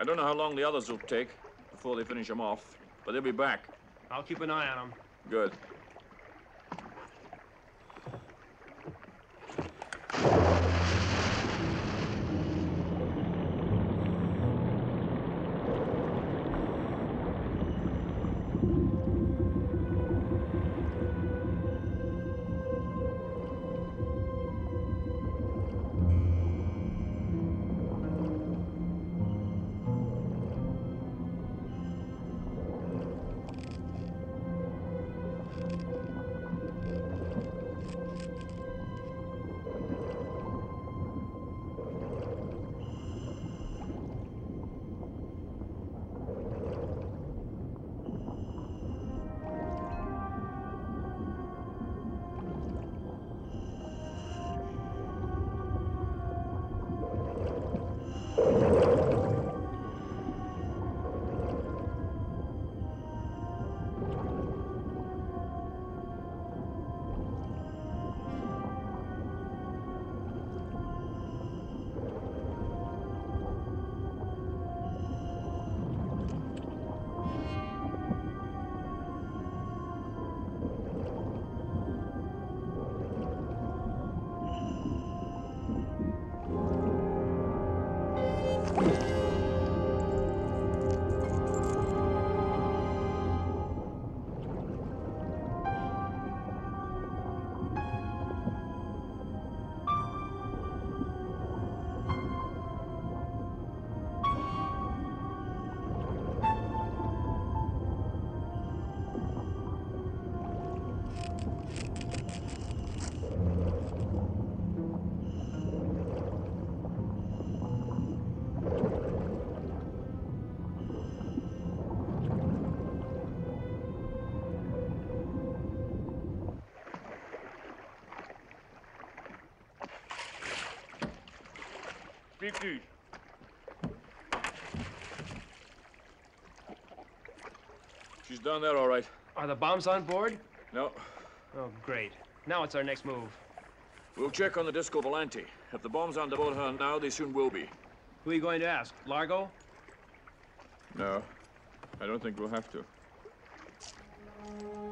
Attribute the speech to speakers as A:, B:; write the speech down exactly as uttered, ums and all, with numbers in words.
A: don't know how long the others will take before they finish them off, but they'll be back.
B: I'll keep an eye on them.
A: Good.
C: fifty.
A: She's down there, all right.
B: Are the bombs on board?
A: No.
B: Oh, great. Now what's our next move?
A: We'll check on the Disco Volante. If the bombs aren't aboard her now, they soon will be.
B: Who are you going to ask? Largo?
A: No. I don't think we'll have to.